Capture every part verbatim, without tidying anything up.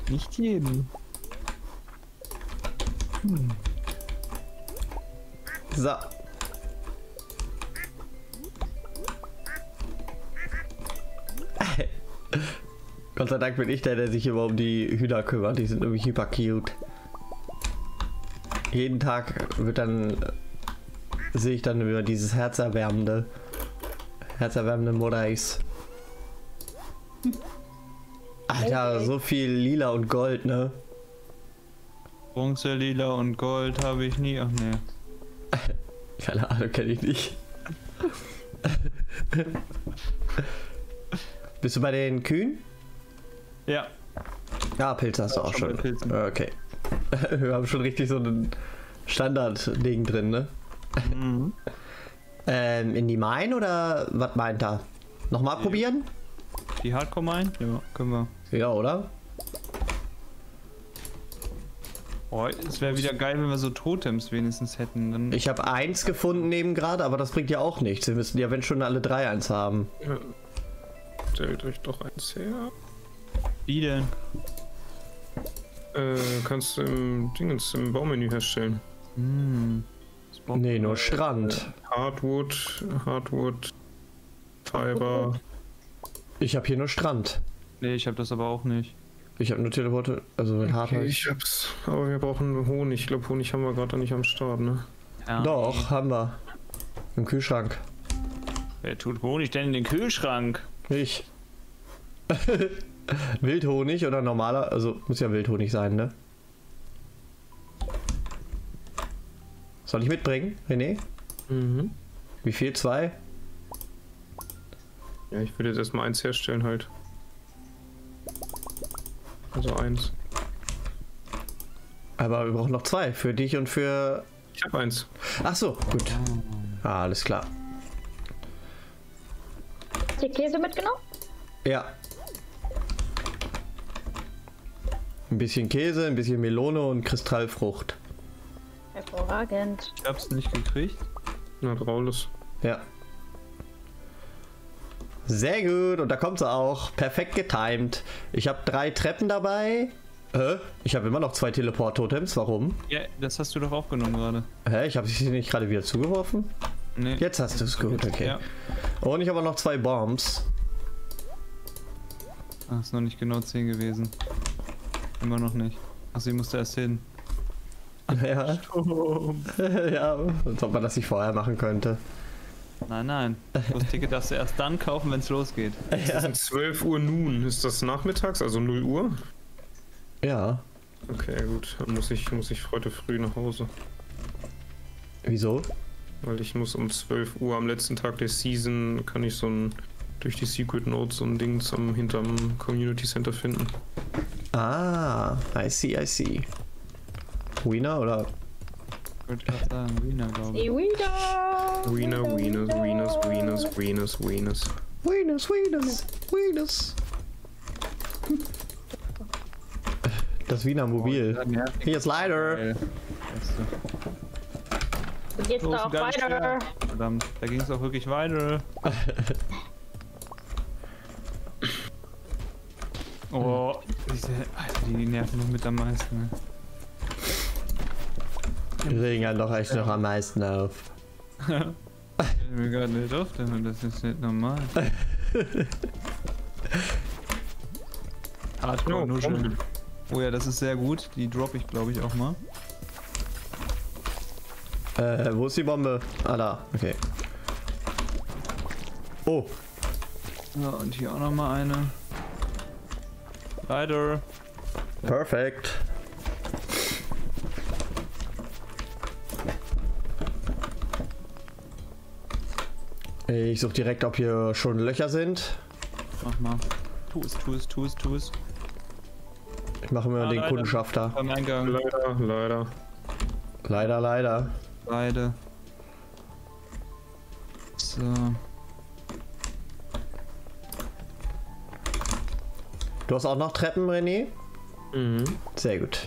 Nicht jeden. Hm. So. Gott sei Dank bin ich der, der sich immer um die Hühner kümmert. Die sind irgendwie hyper cute. Jeden Tag wird dann sehe ich dann über dieses herzerwärmende, herzerwärmende Modais. Alter, Okay. so viel Lila und Gold, ne? Bronze, Lila und Gold habe ich nie. Ach ne. Keine Ahnung, kenne ich nicht. Bist du bei den Kühen? Ja. Ja, Pilze hast du Ja, auch schon schon. bei Pilzen. Okay. Wir haben schon richtig so ein Standard-Ding drin, ne? Mhm. Ähm, in die Mine oder was meint er? Nochmal Ja. probieren? Die Hardcore Mine? Ja, können wir. Ja, oder? Oh, es wäre wieder geil, wenn wir so Totems wenigstens hätten. Dann Ich habe eins gefunden eben gerade, aber das bringt ja auch nichts. Wir müssen ja, wenn schon, alle drei eins haben. Ja. Stellt euch doch eins her. Wie denn? Äh, kannst du im Dingens im Baumenü herstellen. Hm. Nee, nur Strand. Hardwood, Hardwood, Fiber. Ich habe hier nur Strand. Nee, ich habe das aber auch nicht. Ich habe nur Teleporte, also mit Hard. Okay, ich hab's. Aber wir brauchen Honig. Ich glaube, Honig haben wir gerade nicht am Start, ne? Ja, Doch, haben wir. Im Kühlschrank. Wer tut Honig denn in den Kühlschrank? Ich. Wildhonig oder normaler, also muss ja Wildhonig sein, ne? Soll ich mitbringen, René? Mhm. Wie viel? Zwei? Ja, ich würde jetzt erstmal eins herstellen halt. Also eins. Aber wir brauchen noch zwei. Für dich und für... Ich habe eins. Ach so, gut. Ah, alles klar. Hast du Käse mitgenommen? Ja. Ein bisschen Käse, ein bisschen Melone und Kristallfrucht. Hervorragend. Ich hab's nicht gekriegt. Na, Raulus. Ja. Sehr gut. Und da kommt sie auch. Perfekt getimed. Ich habe drei Treppen dabei. Hä? Ich habe immer noch zwei Teleport-Totems. Warum? Ja, das hast du doch aufgenommen gerade. Hä? Ich habe sie nicht gerade wieder zugeworfen? Nee. Jetzt hast du es gut, okay. Ja. Und ich habe auch noch zwei Bombs. Ach, ist noch nicht genau zehn gewesen. Immer noch nicht. Ach, sie musste erst hin. Ja. Ja, als ob man das nicht vorher machen könnte. Nein, nein. Das Ticket darfst du erst dann kaufen, wenn es losgeht. Es sind zwölf Uhr nun. Ist das nachmittags, also null Uhr? Ja. Okay, gut. Dann muss ich, muss ich heute früh nach Hause. Wieso? Weil ich muss um zwölf Uhr am letzten Tag der Season, kann ich so ein, durch die Secret Notes so ein Ding zum, hinterm Community Center finden. Ah, I see, I see. Wiener oder? Ich wollte gerade sagen, Wiener, glaube ich. Die Wieder. Wiener, Wieners, Wieners, Wieners, Wieners, Wieners. Wieners, Wieners, Wieners. Das Wiener Mobil. Oh, ja. Hier ist leider. Geil. Weißt du. Du gehst Los, da auch ganz weiter. schwer. Verdammt, da ging es auch wirklich weiter. Oh, diese, Alter, die nerven noch mit am meisten. Ne? Die regen halt doch echt noch am meisten auf. Ich stell mir gerade nicht auf, denn das ist nicht normal. Hardcore Ja, Nuscheln. Oh ja, das ist sehr gut. Die droppe ich, glaube ich, auch mal. Äh, wo ist die Bombe? Ah, da. Okay. Oh. Ja, und hier auch noch mal eine. Leider. Perfekt. Ich suche direkt, ob hier schon Löcher sind. Mach mal. Tu es, tu es, tu es, tu es. Ich mache mir Ah, den leider. Kundenschafter. Beim Eingang. Leider, leider. Leider, leider. Beide. So. Du hast auch noch Treppen, René? Mhm. Sehr gut.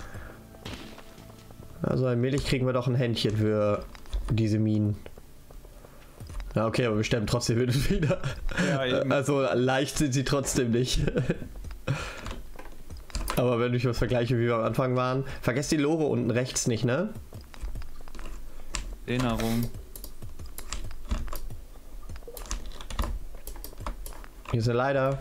Also allmählich kriegen wir doch ein Händchen für diese Minen. Ja, okay, aber wir sterben trotzdem wieder. Ja, eben. Also leicht sind sie trotzdem nicht. Aber wenn ich was vergleiche, wie wir am Anfang waren, vergesst die Lore unten rechts nicht, ne? Erinnerung. Hier ist eine Leiter.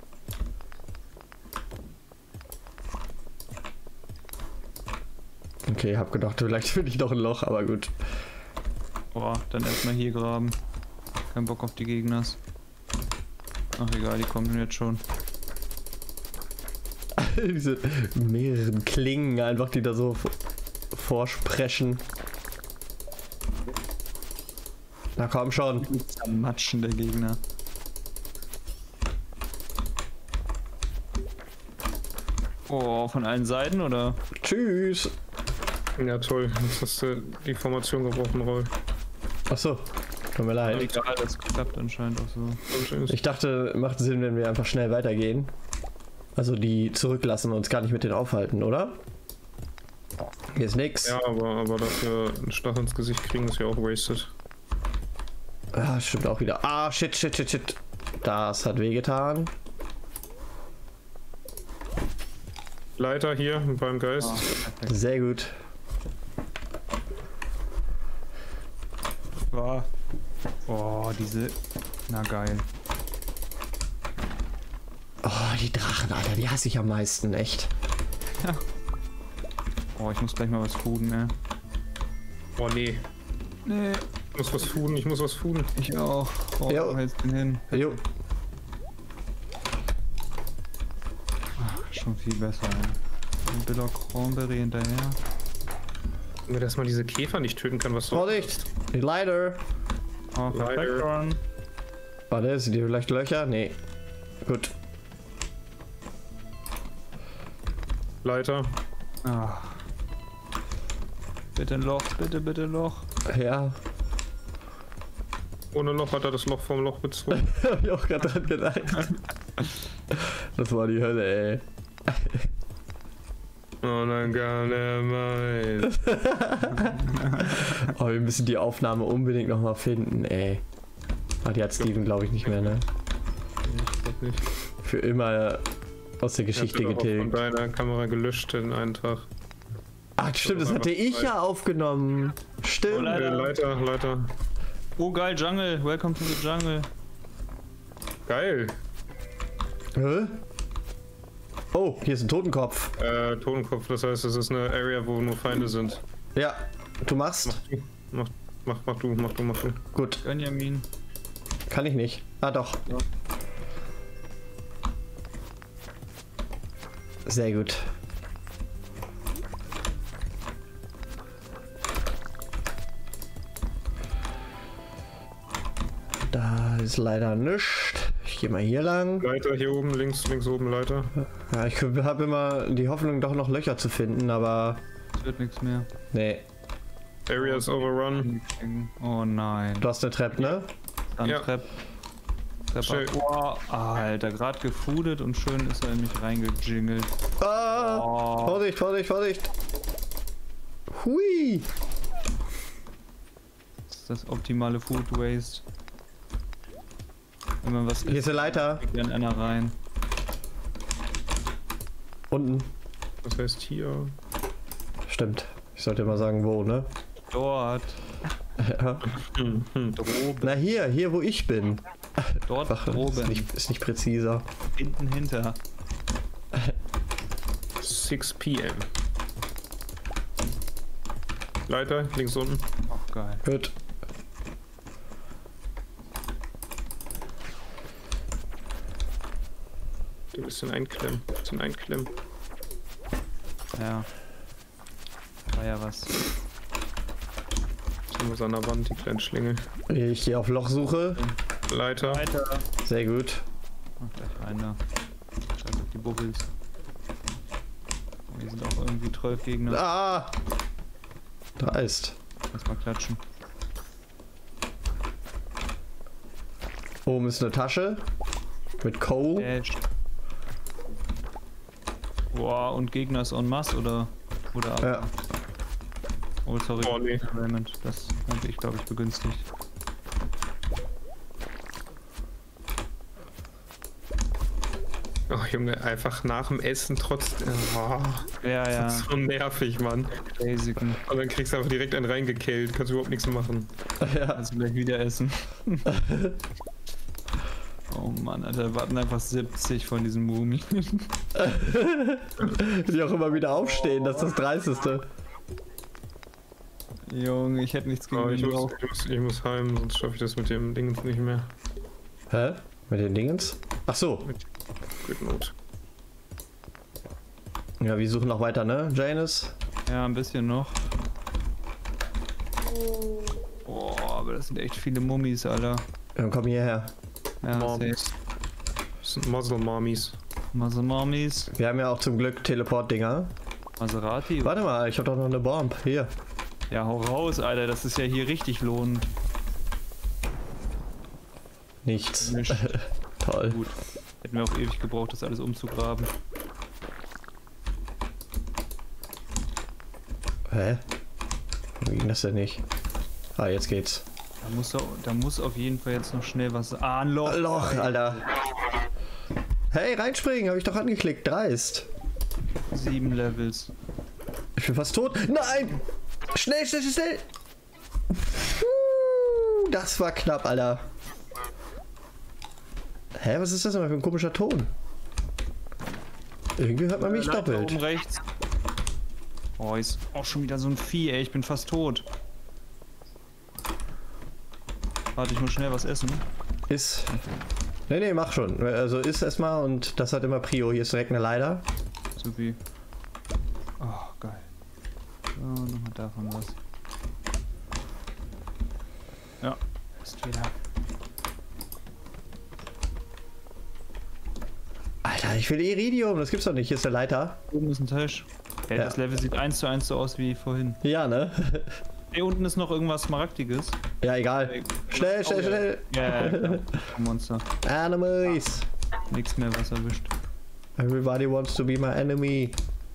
Okay, hab gedacht, vielleicht finde ich noch ein Loch, aber gut. Boah, dann erstmal hier graben. Kein Bock auf die Gegners. Ach egal, die kommen jetzt schon. Diese mehreren Klingen einfach, die da so vorsprechen. Na komm schon. Zermatschen der Gegner. Oh, von allen Seiten oder? Tschüss. Ja, toll. Jetzt hast du die Formation gebrochen, Roll. Achso, tut mir leid. Egal, das klappt anscheinend auch so. Ich dachte, macht Sinn, wenn wir einfach schnell weitergehen. Also die zurücklassen und uns gar nicht mit denen aufhalten, oder? Hier ist nix. Ja, aber, aber dafür einen Stach ins Gesicht kriegen ist ja auch wasted. Ah, stimmt auch wieder. Ah, shit, shit, shit, shit. Das hat wehgetan. Leiter hier beim Geist. Ah, perfekt. Sehr gut. War. Oh, diese. Na geil. Oh, die Drachen, Alter, die hasse ich am meisten, echt. Ja. Oh, ich muss gleich mal was fooden, ey. Oh nee. Nee, Ich muss was fooden, ich muss was fooden. ich auch. Oh, Jo. wo hältst du den hin? Jo. Ach, schon viel besser, ey. Ein Biller Cranberry hinterher. Wenn das mal diese Käfer nicht töten kann, was soll Vorsicht! Die Leiter! Oh, perfekt, Leider. Ron. Warte, sind die vielleicht Löcher? Nee. Gut. Leiter. Ah. Bitte ein Loch, bitte, bitte Loch. Ja. Ohne Loch hat er das Loch vom Loch bezogen. Hab ich auch gerade dran gedacht. Das war die Hölle, ey. Oh nein, gar nicht. Oh, wir müssen die Aufnahme unbedingt nochmal finden, ey. Ah, die hat Steven, glaube ich, nicht mehr, ne? Ich glaub nicht. Für immer aus der Geschichte Ich hab den auch von getilgt. deiner Kamera gelöscht in einen Tag. Ach, stimmt, das hatte ich ja aufgenommen. Stimmt. Oh, Äh, Leiter, Leiter. Oh geil, Jungle. Welcome to the Jungle. Geil. Hä? Oh, hier ist ein Totenkopf. Äh, Totenkopf, das heißt, es ist eine Area, wo nur Feinde sind. Ja, du machst? Mach, mach, mach du, mach du, mach du. Gut, Benjamin. kann ich nicht. Ah, doch. Ja. Sehr gut. Da ist leider nichts. Ich gehe mal hier lang. Leiter hier oben, links, links oben, Leiter. Ja, ich habe immer die Hoffnung, doch noch Löcher zu finden, aber Es wird nichts mehr. nee. Area is overrun. Oh nein. Du hast eine Treppe, ne? Dann Ja. Trepp. Treppe. Schön. Oh, Alter, gerade gefoodet und schön ist er in mich reingejingelt. Ah! Oh. Vorsicht, Vorsicht, Vorsicht! Hui! Das ist das optimale Food Waste. Wenn man was Hier ist eine Leiter. isst, geht einer rein. Unten. Das heißt hier. Stimmt. Ich sollte mal sagen, wo, ne? Dort. Ja. Hm, hm. Droben. Na hier, hier wo ich bin. Dort Ach, ist droben. nicht, ist nicht präziser. Hinten hinter. six p m Leiter, links unten. Ach geil. Gut. Ein bisschen einklemmen. Ein bisschen einklemmen. Ja. War ja was. Sehen wir an der Wand, die kleinen Schlingel. Ich gehe auf Lochsuche. Leiter. Weiter. Sehr gut. Ach, gleich rein da. Scheiß auf die Bubbles. Oh, hier sind auch irgendwie zwölf Gegner. Ah! Da ist. Lass mal klatschen. Oben ist eine Tasche. Mit Coal. Dash. Boah, und Gegner ist en masse oder? Oder aber? Ja. Oh, sorry. Oh, nee. Raymond. Das habe ich, glaube ich, begünstigt. Oh Junge, einfach nach dem Essen trotzdem. Oh, Ja, ja. das ist so nervig, Mann. Basiken. Und dann kriegst du einfach direkt einen reingekillt, kannst überhaupt nichts machen. Ja. Also gleich wieder essen. Oh Mann, Alter, warten einfach siebzig von diesen Mumien. Die auch immer wieder aufstehen, das ist das Dreisteste. Junge, ich hätte nichts gegen Oh, ich, den muss, drauf. ich, muss, ich muss heim, sonst schaffe ich das mit dem Ding nicht mehr. Hä? Mit den Dingens? Ach so. Good Note. Ja, wir suchen noch weiter, ne, Janus? Ja, ein bisschen noch. Boah, aber das sind echt viele Mummis, Alter. Dann komm hierher. Ja, safe. Moms. Das sind Muscle Mommies. Muscle Mummies. Wir haben ja auch zum Glück Teleport-Dinger. Maserati. Warte mal, ich hab doch noch eine Bomb. Hier. Ja, hau raus, Alter, das ist ja hier richtig lohnend. Nichts. Nicht. Toll. Gut. Hätten wir auch ewig gebraucht, das alles umzugraben. Hä? Wie ging das denn nicht? Ah, jetzt geht's. Da muss, doch, da muss auf jeden Fall jetzt noch schnell was... Ah, ein Loch. Loch, Alter. Hey, reinspringen, habe ich doch angeklickt. Dreist. Sieben Levels. Ich bin fast tot. Nein! Schnell, schnell, schnell, schnell! Puh, das war knapp, Alter. Hä, was ist das denn für ein komischer Ton? Irgendwie hört man mich Leiter doppelt. Oben rechts. Oh, ist auch schon wieder so ein Vieh, ey. Ich bin fast tot. Warte, ich muss schnell was essen. Ist. Nee, nee, mach schon. Also ist erstmal und das hat immer Prio. Hier ist direkt eine Leiter. Supi. Oh, geil. So, nochmal davon was. Ja, ist wieder. Alter, ich will Iridium. Das gibt's doch nicht. Hier ist der Leiter. Oben ist ein Tisch. Ey, Ja. das Level sieht eins zu eins so aus wie vorhin. Ja, ne? Ey, unten ist noch irgendwas Smaragdiges. Ja, egal. Schnell, schnell, Oh, ja. schnell. Ja, ja, klar. Monster. Enemies. Nichts mehr, was erwischt. Everybody wants to be my enemy.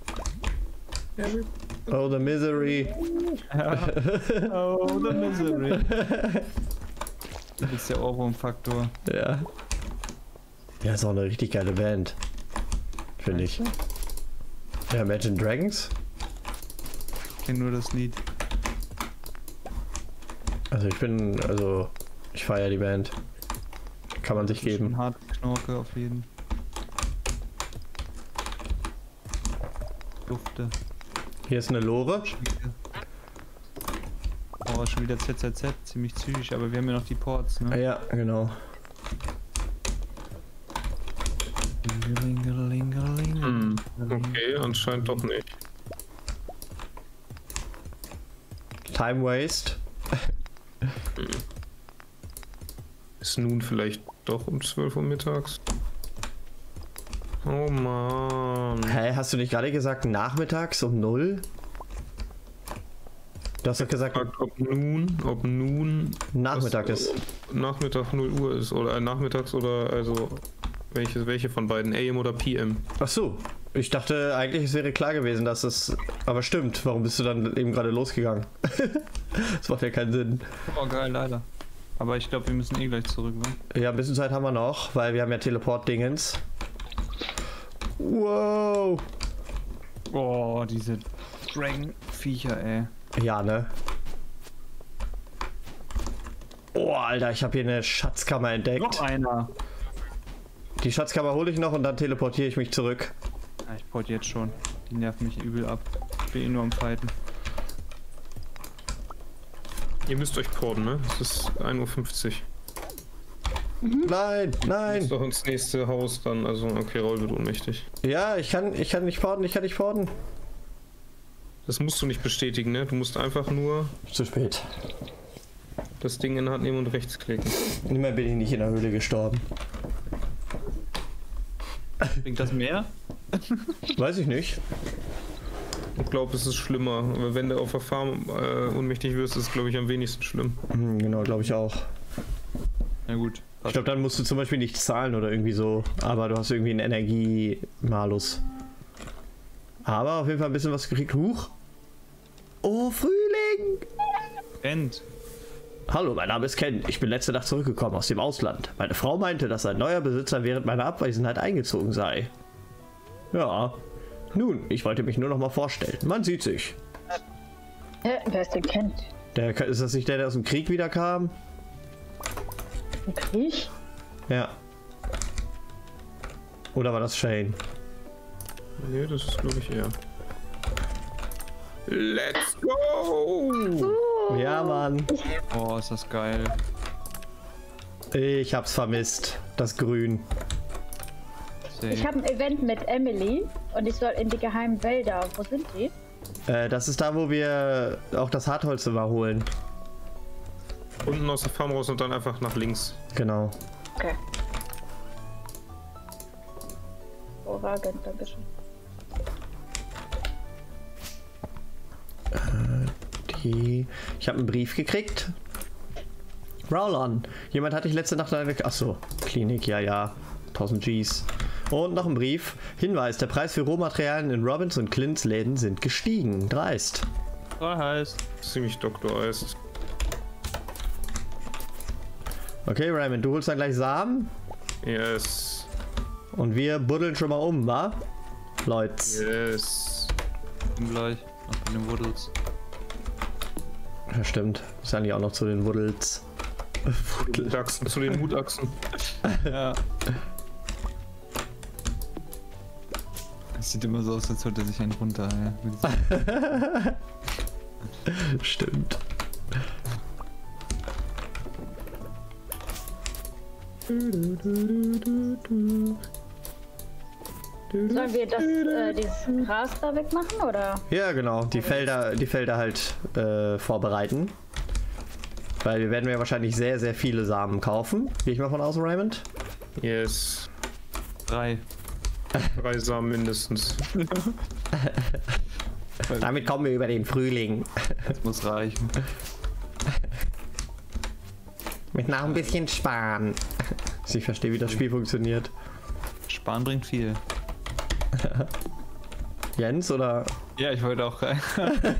Oh, the misery. Ja. Oh, the misery. Das ist der Ohrwurm-Faktor. Ja. Ja, ist auch eine richtig geile Band. Finde ich. Ja, Imagine Dragons? Ich kenne nur das Lied. Also ich bin, also ich feiere die Band. Kann man sich Das ist geben. schon hart Knorke auf jeden. Dufte. Hier ist eine Lore. Oh, schon wieder Z Z Z, ziemlich zügig, aber wir haben ja noch die Ports, ne? Ja, genau. Hm. Okay, anscheinend doch nicht. Time Waste. Ist nun vielleicht doch um zwölf Uhr mittags? Oh Mann. Hä, hast du nicht gerade gesagt nachmittags um null? Du hast doch gesagt Fragt, ob nun, ob nun Nachmittag was, ist. ob Nachmittag null Uhr ist oder äh, nachmittags oder also welche, welche von beiden, A M oder P M? Ach so. Ich dachte eigentlich, es wäre klar gewesen, dass es. Aber stimmt, warum bist du dann eben gerade losgegangen? Das macht ja keinen Sinn. Oh, geil, leider. Aber ich glaube, wir müssen eh gleich zurück, ne? Ja, ein bisschen Zeit haben wir noch, weil wir haben ja Teleport-Dingens. Wow. Oh, diese Dragon-Viecher, ey. Ja, ne? Oh, Alter, ich habe hier eine Schatzkammer entdeckt. Noch einer. Die Schatzkammer hole ich noch und dann teleportiere ich mich zurück. Ja, ich port jetzt schon. Die nerven mich übel ab. Ich bin eh nur am Fighten. Ihr müsst euch porten, ne? Es ist ein Uhr fünfzig. Nein, Ist nein. doch ins nächste Haus dann, also okay, Raul wird ohnmächtig. Ja, ich kann, ich kann nicht porten, ich kann nicht porten. Das musst du nicht bestätigen, ne? Du musst einfach nur Zu spät. das Ding in die Hand nehmen und rechtsklicken. Nimmer bin ich nicht in der Höhle gestorben. Bringt das mehr? Weiß ich nicht. Ich glaube, es ist schlimmer. Aber wenn du auf der Farm äh, ohnmächtig wirst, ist es, glaube ich, am wenigsten schlimm. Hm, genau, glaube ich auch. Na gut. Ich glaube, dann musst du zum Beispiel nicht zahlen oder irgendwie so. Aber du hast irgendwie einen Energiemalus. Aber auf jeden Fall ein bisschen was gekriegt. Huch! Oh, Frühling! End. Hallo, mein Name ist Ken. Ich bin letzte Nacht zurückgekommen aus dem Ausland. Meine Frau meinte, dass ein neuer Besitzer während meiner Abwesenheit eingezogen sei. Ja. Nun, ich wollte mich nur noch mal vorstellen. Man sieht sich. Hä, wer ist denn Ken? Der, ist das nicht der, der aus dem Krieg wiederkam? Ein Krieg? Ja. Oder war das Shane? Nee, das ist glaube ich eher. Let's go! Ja, Mann. Oh, ist das geil. Ich hab's vermisst. Das Grün. Safe. Ich habe ein Event mit Emily und ich soll in die geheimen Wälder. Wo sind die? Äh, das ist da, wo wir auch das Hartholz überholen. Unten aus der Farm raus und dann einfach nach links. Genau. Okay. Hervorragend, dankeschön. Die... Ich habe einen Brief gekriegt. Rowlon. Jemand hatte ich letzte Nacht... Achso, Klinik, ja, ja. tausend Gs. Und noch ein Brief. Hinweis, der Preis für Rohmaterialien in Robbins und Clints Läden sind gestiegen. Dreist. Voll heiß. Ziemlich Doktor Eis. Okay, Raymond, du holst dann gleich Samen. Yes. Und wir buddeln schon mal um, wa? Leute. Yes. Komm gleich. Nach den Wuddels. Ja, stimmt. Ist eigentlich auch noch zu den Wuddels. Hutachsen, zu den Hutachsen. Ja. Es sieht immer so aus, als holt er sich einen runter. Ja. Stimmt. Sollen wir das, äh, dieses Gras da wegmachen, oder? Ja, genau. Die Felder, die Felder halt äh, vorbereiten. Weil wir werden ja wahrscheinlich sehr, sehr viele Samen kaufen. Gehe ich mal von aus, Raymond? Yes. Drei. Drei Samen mindestens. Damit kommen wir über den Frühling. Das muss reichen. Mit noch ein bisschen sparen. Ich verstehe, wie das Spiel funktioniert. Sparen bringt viel. Jens oder? Ja, ich wollte auch rein.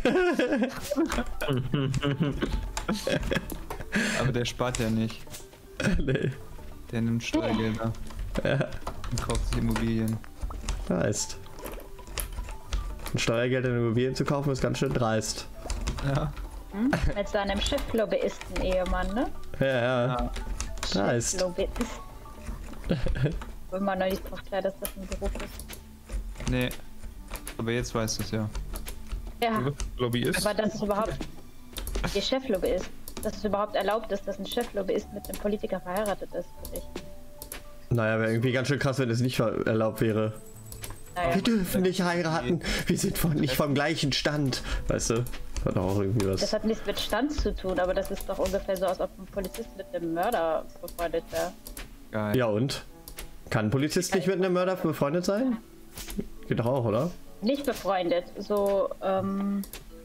Aber der spart ja nicht. Nee. Der nimmt Steuergelder Ja, und kauft sich Immobilien. dreist. Ein Steuergeld in Immobilien zu kaufen ist ganz schön dreist. Ja. Hm? Mit seinem Cheflobbyisten-Ehemann, ne? Ja, ja. Ja. Dreist. Cheflobbyist. Wenn man noch nicht drauf klar, dass das ein Beruf ist. Nee. Aber jetzt weißt du es ja. Ja, Lobbyist. aber dass es überhaupt ihr Cheflobbyist, dass es überhaupt erlaubt ist, dass ein Cheflobbyist mit einem Politiker verheiratet ist, finde ich. Naja, wäre irgendwie ganz schön krass, wenn es nicht ver- erlaubt wäre. Naja. Wir dürfen nicht heiraten. Wir sind von, nicht vom gleichen Stand. Weißt du? Hat doch auch irgendwie was. Das hat nichts mit Stand zu tun, aber das ist doch ungefähr so, als ob ein Polizist mit einem Mörder befreundet wäre. Geil. Ja und? Kann ein Polizist nicht mit einem Mörder befreundet sein? Geht doch auch, oder? Nicht befreundet, so, ähm,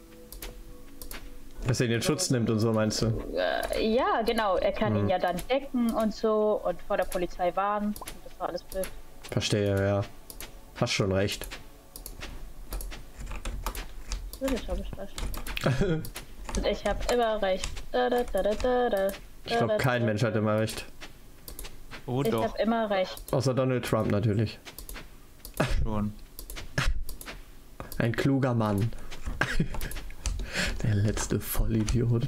Dass er ihn in Schutz nimmt und so, meinst du? äh, ja, genau, er kann Hm. ihn ja dann decken und so und vor der Polizei warnen und das war alles blöd. Verstehe, ja. Hast schon recht. Natürlich habe ich recht. Und ich habe immer recht. Da, da, da, da, da, da, Ich glaube, kein Mensch hat immer recht. Oh Ich doch, habe immer recht. Außer Donald Trump natürlich. schon. Ein kluger Mann. Der letzte Vollidiot.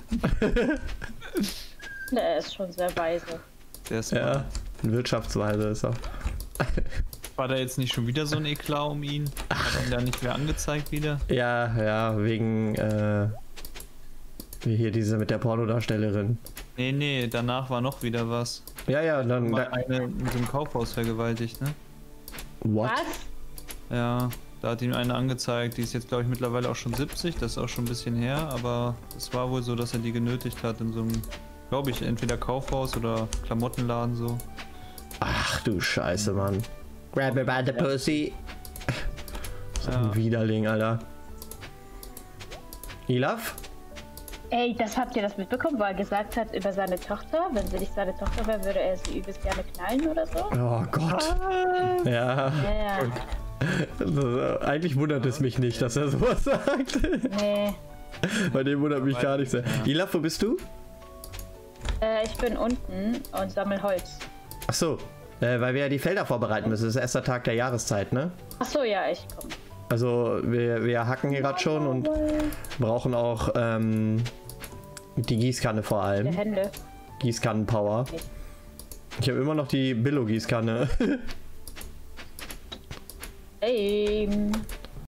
Der ist schon sehr weise. Der ist Ja, ein Wirtschaftsweise ist er. War da jetzt nicht schon wieder so ein Eklat um ihn? Hat ihn da nicht mehr angezeigt wieder? Ja, ja, wegen, äh, wie hier diese mit der Pornodarstellerin. Nee, nee, danach war noch wieder was. Ja, ja, dann, Mal da, eine in so einem Kaufhaus vergewaltigt, ne? what? Was? Ja, da hat ihm eine angezeigt, die ist jetzt glaube ich mittlerweile auch schon siebzig, das ist auch schon ein bisschen her, aber es war wohl so, dass er die genötigt hat in so einem, glaube ich, entweder Kaufhaus oder Klamottenladen so. Ach du Scheiße, Mann. Grab me by the pussy. So ein Ja. Widerling, Alter. Ilaf? Ey, das habt ihr das mitbekommen, weil er gesagt hat über seine Tochter, wenn sie nicht seine Tochter wäre, würde er sie übelst gerne knallen oder so? Oh Gott. Ja. Ja, ja. Also, eigentlich wundert es mich nicht, dass er sowas sagt. Nee. Bei dem wundert mich gar nicht sehr. Ilaf, wo bist du? ich bin unten und sammle Holz. Ach so, äh, weil wir ja die Felder vorbereiten müssen. Das ist erster Tag der Jahreszeit, ne? Ach so, ja, ich komme. Also wir, wir hacken hier gerade schon und brauchen auch ähm, die Gießkanne vor Die allem. Hände. Gießkannen-Power. Ich habe immer noch die Billo-Gießkanne. Hey.